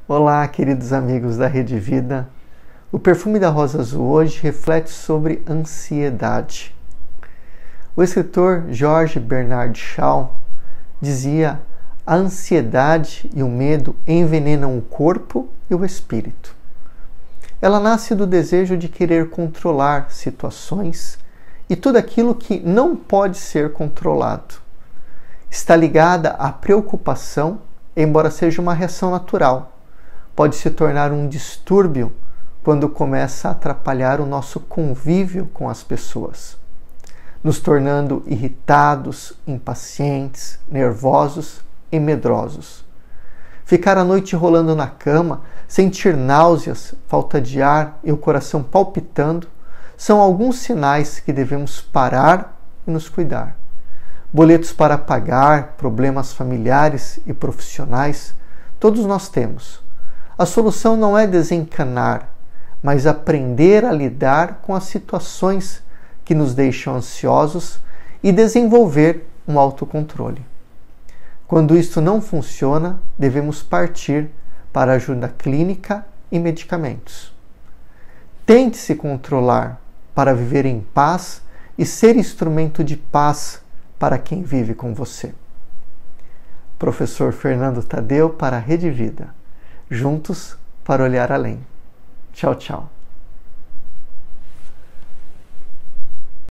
Olá, queridos amigos da Rede Vida. O Perfume da Rosa Azul hoje reflete sobre ansiedade. O escritor George Bernard Shaw dizia: a ansiedade e o medo envenenam o corpo e o espírito. Ela nasce do desejo de querer controlar situações e tudo aquilo que não pode ser controlado. Está ligada à preocupação, embora seja uma reação natural. Pode se tornar um distúrbio quando começa a atrapalhar o nosso convívio com as pessoas, nos tornando irritados, impacientes, nervosos e medrosos. Ficar a noite rolando na cama, sentir náuseas, falta de ar e o coração palpitando são alguns sinais que devemos parar e nos cuidar. Boletos para pagar, problemas familiares e profissionais, todos nós temos. A solução não é desencanar, mas aprender a lidar com as situações que nos deixam ansiosos e desenvolver um autocontrole. Quando isto não funciona, devemos partir para ajuda clínica e medicamentos. Tente se controlar para viver em paz e ser instrumento de paz para quem vive com você. Professor Fernando Tadeu para a Rede Vida. Juntos para olhar além. Tchau, tchau.